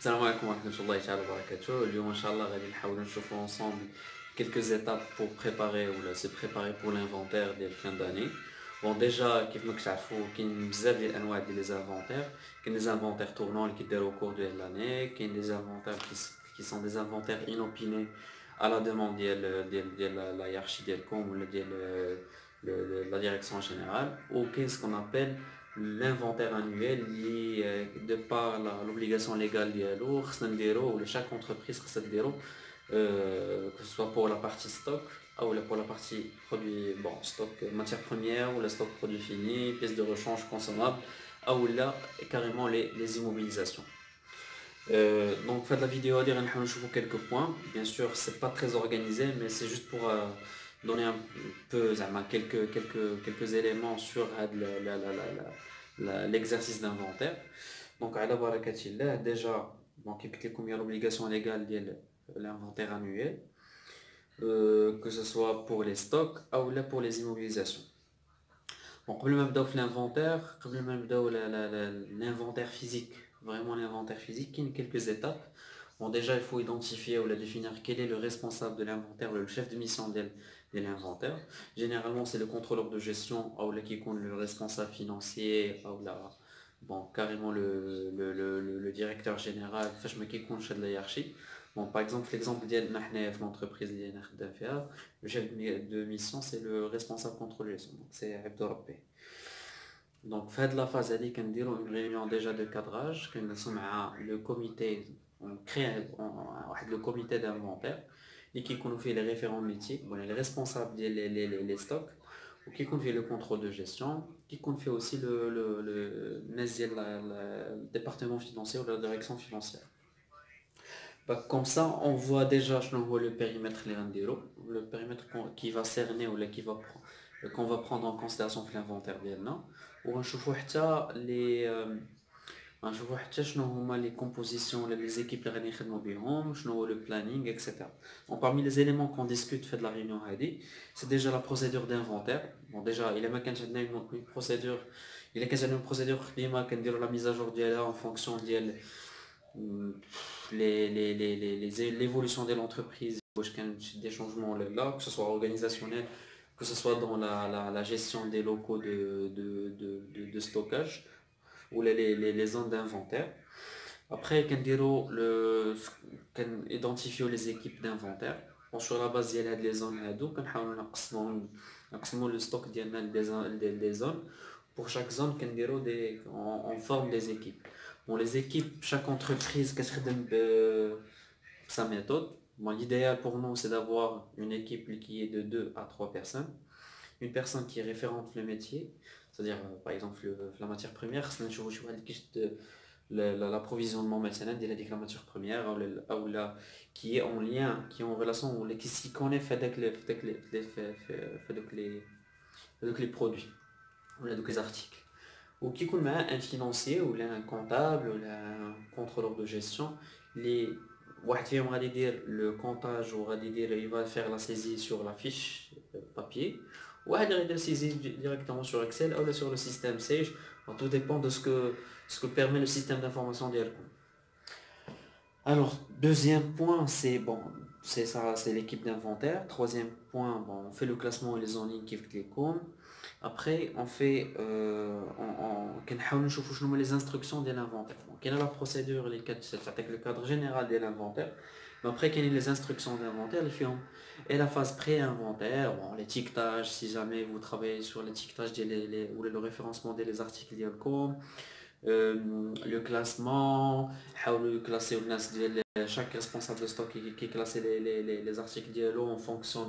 السلام عليكم ورحمة الله تعالى وبركاته. اليوم إن شاء الله غادي نحاولوا نشوفوا ensemble quelques étapes pour préparer ou se préparer pour l'inventaire ديال fin d'année. Bon déjà كيف ما كتعرفوا كاين بزاف ديال الانواع ديال لي زانفونتير. كاين لي زانفونتير tournants اللي كيديروا au cours de l'année. كاين des inventaires qui sont des inventaires inopinés à la demande ديال la hiérarchie ديالكم ولا ديال la direction générale. Ou qu'est ce qu'on appelle l'inventaire annuel lié de par l'obligation légale ديالو خصنا نديرو ولا chaque entreprise خصها ديرو que ce soit pour la partie stock ou pour la partie produit bon stock matière première ou le stock produit fini pièces de rechange consommables ou là carrément les immobilisations. Donc faire de la vidéo à dire quelques points, bien sûr c'est pas très organisé mais c'est juste pour donner un peu quelques éléments sur l'exercice d'inventaire. Donc à la barakatillah déjà donc il y a l'obligation légale de l'inventaire annuel, que ce soit pour les stocks ou là pour les immobilisations. Bon, قبل ما نبداو في l'inventaire, قبل ما نبداو l'inventaire physique, vraiment l'inventaire physique, il y a quelques étapes. Bon, déjà, il faut identifier ou définir quel est le responsable de l'inventaire, le chef de mission de l'inventaire. Généralement, c'est le contrôleur de gestion ou qui compte le responsable financier ou là, bon, carrément le directeur général, qui compte chez la hiérarchie. Bon, par exemple, l'exemple de l'entreprise le chef de mission, c'est le responsable contrôle de gestion, donc c'est Abdurrabbi. Donc, faites la phase avec une réunion déjà de cadrage, que nous sommes le comité, on crée le comité d'inventaire, et qui fait les référents métiers, bon, les responsables des stocks, ou qui fait le contrôle de gestion, qui fait aussi le département financier ou la direction financière. Bah, comme ça, on voit déjà le périmètre le périmètre qui va cerner ou qu'on va prendre en considération pour l'inventaire ديالنا. ونشوفوا حتى نشوفوا حتى شنو هما les compositions les équipes اللي غادي نخدموا بهم شنو هو le planning etc. Donc parmi les éléments qu'on discute fait de la réunion هذه c'est déjà la procédure d'inventaire. Bon déjà il a ما كانش عندنا une procédure il a كانت عندنا une procédure ديما كنديروا la mise à jour ديالها en fonction ديال l'évolution de l'entreprise, des changements là, que ce soit organisationnel, que ce soit dans la gestion des locaux de stockage ou les zones d'inventaire. Après, identifier les équipes d'inventaire. Bon, sur la base de les zones, nous le stock des zones. Pour chaque zone, on forme des équipes. Bon, les équipes, chaque entreprise sa méthode. Bon, l'idéal pour nous, c'est d'avoir une équipe qui est de 2 à 3 personnes. Une personne qui est référente le métier, c'est-à-dire par exemple la matière première, l'approvisionnement maintenant de la matière première ou qui est en lien, qui est en relation, ou qui s'y connaît avec les produits ou les articles. Ou qui connaît un financier ou un comptable ou un contrôleur de gestion. On va dire le comptage ou il va faire la saisie sur la fiche papier ou il va la saisie directement sur Excel ou sur le système Sage. Tout dépend de ce que permet le système d'information d'Elcom. Alors deuxième point c'est bon c'est ça, c'est l'équipe d'inventaire. Troisième point, bon, on fait le classement et les zones qui les com. Après on fait les instructions de l'inventaire. Donc il y a la procédure avec le cadre général de l'inventaire. Mais après il y a les instructions d'inventaire et la phase pré-inventaire, bon, l'étiquetage si jamais vous travaillez sur l'étiquetage ou le référencement des articles d'Elcom. Le classement, classer chaque responsable de stock qui classe les articles en fonction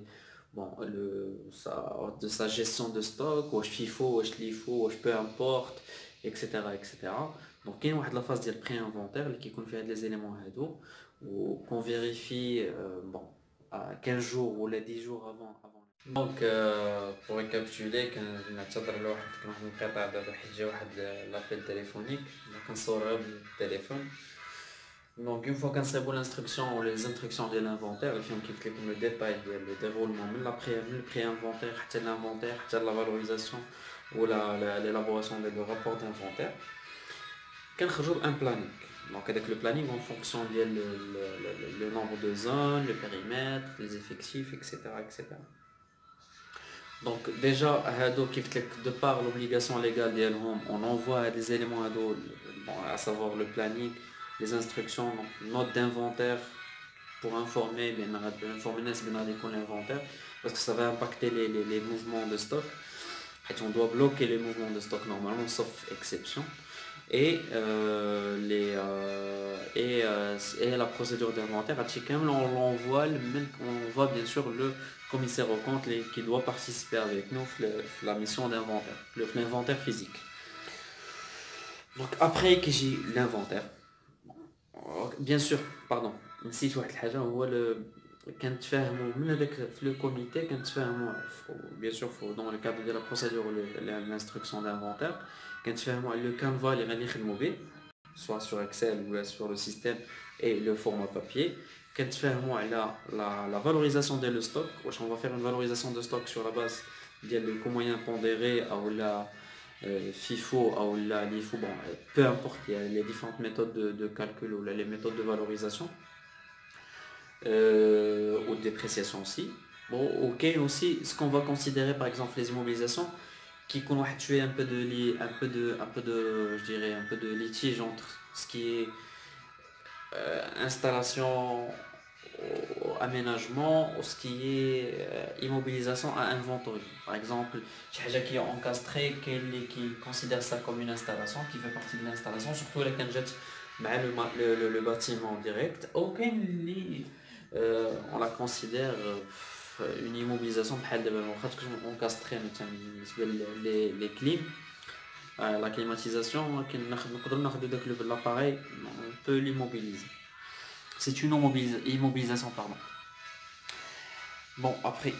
de sa gestion de stock, ou FIFO, ou LIFO, ou peu importe, etc. Donc il y a la phase de pré-inventaire qui fait les éléments qu'on vérifie à 15 jours ou les 10 jours avant. Donc pour récapituler كنعتذر لواحد الانقطاع دابا حيت جا واحد لابيل تليفونيك كنصور بالتليفون. Donc une fois كنصيبوا l'instruction ou les instructions de l'inventaire اللي فيهم كيف لكم le détail ديال le déroulement من le pré-inventaire حتى l'inventaire حتى la valorisation ou l'élaboration de rapport d'inventaire كنخرجوا بان planning. Donc avec le planning en fonction le nombre de zones, le périmètre, les effectifs, etc. etc. Donc déjà, de par l'obligation légale d'ILHOM, on envoie des éléments à savoir le planning, les instructions, donc, note d'inventaire pour informer l'inventaire, parce que ça va impacter les mouvements de stock. On doit bloquer les mouvements de stock normalement, sauf exception. Et la procédure d'inventaire, à Chicam, on l'envoie, on voit bien sûr le commissaire au compte qui doit participer avec nous la mission d'inventaire, l'inventaire physique. Donc après que j'ai l'inventaire, bien sûr, pardon, نسيت واحد الحاجة هو كنتفاهموا من هذاك في لو كوميتي كنتفاهموا bien sûr dans le cadre de la procédure l'instruction d'inventaire كنتفاهموا على le canevas اللي غادي نخدموا به soit sur Excel ou sur le système et le format papier كنتفاهموا على la valorisation de stock واش on va faire une valorisation de stock sur la base ديال le coût moyen pondéré ou la FIFO ou la LIFO, bon, peu importe, il y a les différentes méthodes de calcul ou les méthodes de valorisation ou de dépréciation aussi. Bon, ok, aussi ce qu'on va considérer par exemple les immobilisations qui constituent je dirais un peu de litige entre ce qui est installation aménagement ou ce qui est immobilisation à inventory. Par exemple, qui est encastré, qui considère ça comme une installation, qui fait partie de l'installation, surtout les canjets, le bâtiment direct. Aucun on la considère une immobilisation encastrée, les clims. La climatisation, l'appareil, on peut l'immobiliser. C'est une immobilisation, pardon. Bon, après,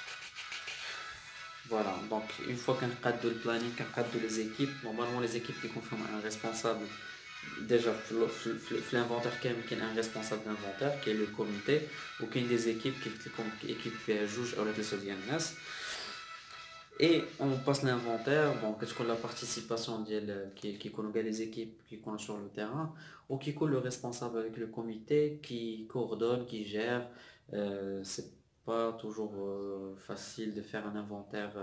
voilà, donc une fois qu'un cadre de planning, qu'un cadre de les équipes, normalement les équipes qui confirment un responsable, déjà, l'inventaire qui est un responsable d'inventaire, qui est le comité, ou qu'une des équipes qui fait juge à la et on passe l'inventaire, bon, qu'est-ce que la participation qui connaît les équipes qui connaissent sur le terrain, ou qui connaît le responsable avec le comité, qui coordonne, qui gère. C'est pas toujours facile de faire un inventaire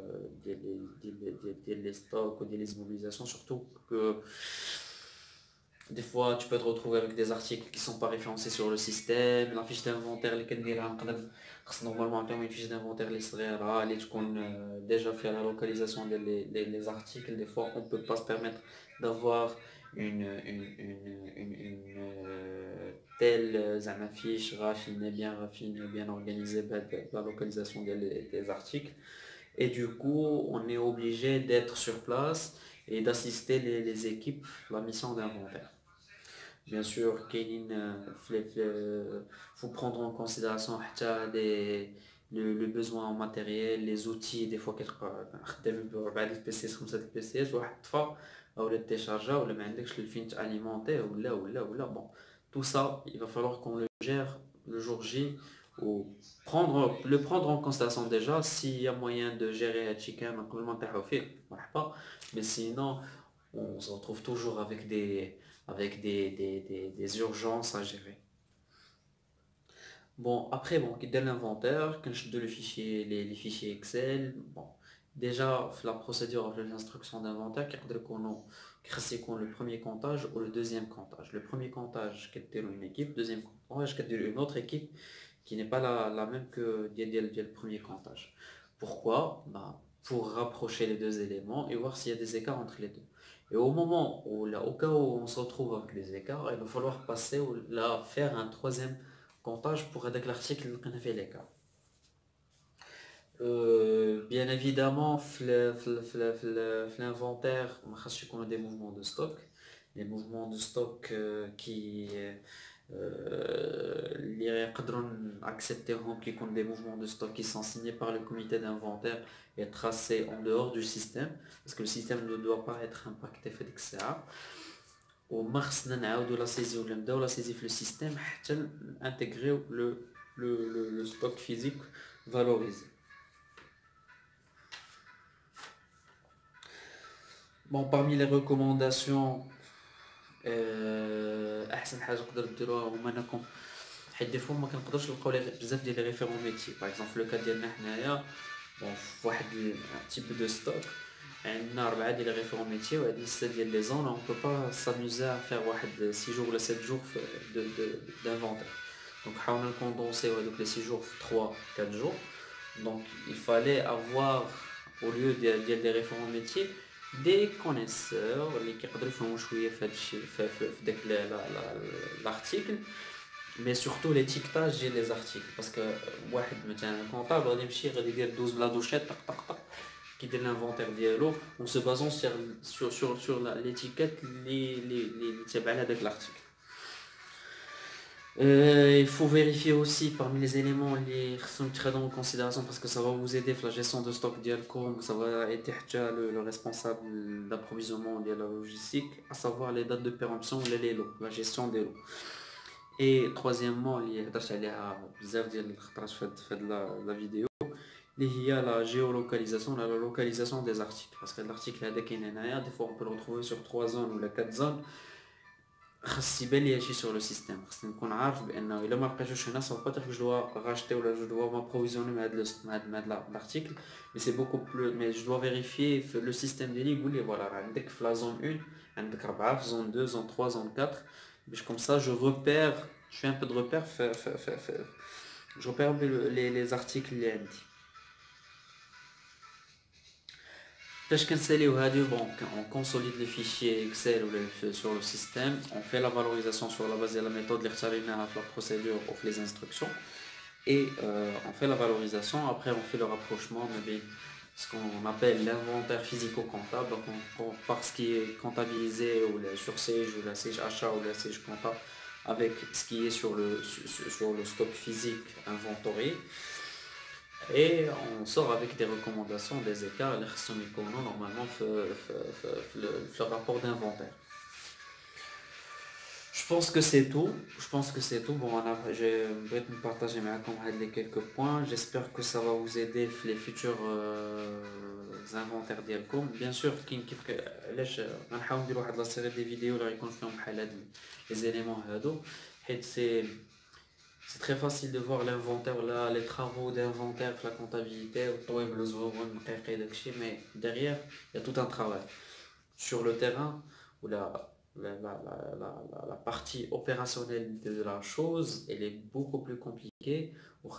des stocks ou des immobilisations, surtout que des fois tu peux te retrouver avec des articles qui sont pas référencés sur le système, la fiche d'inventaire normalement une fiche d'inventaire déjà fait la localisation des articles. Des fois on peut pas se permettre d'avoir une telle fiche raffinée, bien organisée la localisation des articles, et du coup on est obligé d'être sur place et d'assister les équipes la mission d'inventaire. Bien sûr, il faut prendre en considération le besoin en matériel, les outils. Des fois, les PCs comme ça, les PCs, ou le téléchargeur, ou le fin alimentaire, bon, tout ça, il va falloir qu'on le gère le jour J, ou le prendre en considération déjà. S'il y a moyen de gérer un chicken, mais sinon, on se retrouve toujours avec des urgences à gérer. Bon, après, bon, dès l'inventaire, quand je donne les fichiers Excel, bon, déjà, la procédure de l'instruction d'inventaire, qu'on le premier comptage ou le deuxième comptage. Le premier comptage, qui est une équipe, deuxième comptage, qui est une autre équipe qui n'est pas la même que le premier comptage. Pourquoi? Pour rapprocher les deux éléments et voir s'il y a des écarts entre les deux. Et au cas où on se retrouve avec des écarts, il va falloir faire un troisième comptage pour avec l'article qu'on a fait l'écart. Bien évidemment, l'inventaire, on a des mouvements de stock. Les mouvements de stock qui accepteront qu'ils comptent des mouvements de stock qui sont signés par le comité d'inventaire et tracés en dehors du système, parce que le système ne doit pas être impacté fait que ça. Au mars de la saisie ou la saisie le système intégrer le stock physique valorisé. Bon, parmi les recommandations احسن حاجه تقدروا ديروها هما انكم حيت دي فوا ما كنقدرش نلقاو بزاف ديال لي ريفيرون ميتي. باغ اكزومبل في لو كاد ديالنا حنايا بون في واحد تيب دو ستوك عندنا 4 ديال لي ريفيرون ميتي وعندنا 6 ديال لي زون. اون بو با ساموزي ا فير واحد 6 جور ولا 7 جور دو d'inventaire. Donc حاولنا نكوندونسيو هذوك لي 6 جور في 3 4 جور. Donc il fallait avoir au lieu ديال des référents métiers des connaisseurs اللي كيقدروا يفهموا شويه في هذا الشيء في داك l'article, mais surtout l'étiquetage ديال les articles. parce que واحد مثلا كونطابل غادي يمشي غادي يدير دوز بلا دوشيت طق طق طق كيدير l'inventaire ديالو en se basant sur l'étiquette اللي تابعه لهذاك l'article. Il faut vérifier aussi parmi les éléments les très en considération parce que ça va vous aider pour la gestion de stock d'Ialcom. Ça va aider le responsable d'approvisionnement de la logistique, à savoir les dates de péremption, les lots, la gestion des lots. Et troisièmement, il y a la vidéo, il y a la géolocalisation, la localisation des articles. Parce que l'article des fois on peut le retrouver sur 3 zones ou 4 zones. خاص يبان لي هادشي sur le système. خاصني نكون عارف بانه الا ما لقيتوش هنا صافي با جو دوا racheter ولا جو دوا m'approvisionner مع هاد l'article, mais c'est beaucoup plus, mais je dois vérifier le système ديالي يقول لي فوالا عندك في la zone 1 عندك 4 في zone 2 zone 3 zone 4 باش comme ça je repère, je fais un peu de repère je repère les articles اللي عندي. فاش كنساليو هادي بون on consolide les fichiers Excel ou sur le système, on fait la valorisation sur la base de la méthode اللي اختاريناها في la procédure ou les instructions, et on fait la valorisation. Après on fait le rapprochement de ce qu'on appelle l'inventaire physico-comptable, donc on part ce qui est comptabilisé ou sur Sage ou la Sage achat ou la Sage comptable avec ce qui est sur le stock physique inventorié. Et on sort avec des recommandations, des écarts, les ressomicono normalement le rapport d'inventaire. Je pense que c'est tout. Bon, j'ai envie de partager avec quelques points. J'espère que ça va vous aider les futurs inventaires d'Ialcom. Bien sûr, on va ندير واحد لا série des vidéos اللي يكون فيهم بحال هاد les éléments هادو حيت c'est très facile de voir l'inventaire là, les travaux d'inventaire, la comptabilité, mais derrière il y a tout un travail sur le terrain où la partie opérationnelle de la chose elle est beaucoup plus compliquée, où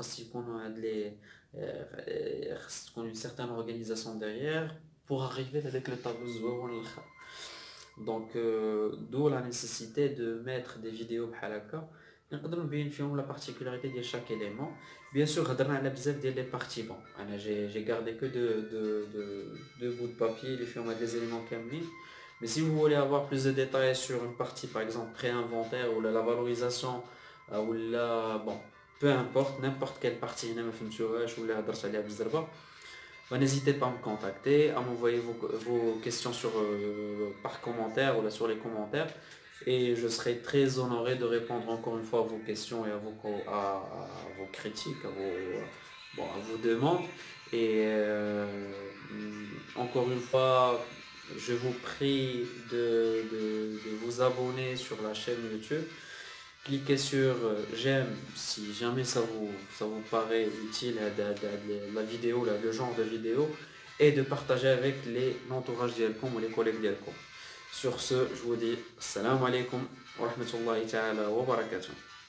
une certaine organisation derrière pour arriver avec le tableau. Donc d'où la nécessité de mettre des vidéos بحال نقدر نبين فيهم la particularité de chaque élément. Bien sûr هضرنا على بزاف ديال les parties. Bon انا j'ai gardé que deux bouts de papier اللي فيهم هاد les éléments كاملين. Mais si vous voulez avoir plus de détails sur une partie par exemple pré-inventaire ou la valorisation ou la bon peu importe n'importe quelle partie هنا ما فهمتوهاش ولا هضرت عليها بالزربه, n'hésitez pas à me contacter, à m'envoyer vos questions par commentaire ou là sur les commentaires, et je serai très honoré de répondre encore une fois à vos questions et à vos critiques, à vos demandes. Et encore une fois, je vous prie de vous abonner sur la chaîne YouTube. Cliquez sur j'aime si jamais ça vous paraît utile la vidéo, le genre de vidéo, et de partager avec l'entourage d'Ialcom ou les collègues d'Ialcom. Sur ce, je vous dis salam alaikum wa rahmatullahi ta'ala wa barakatuh.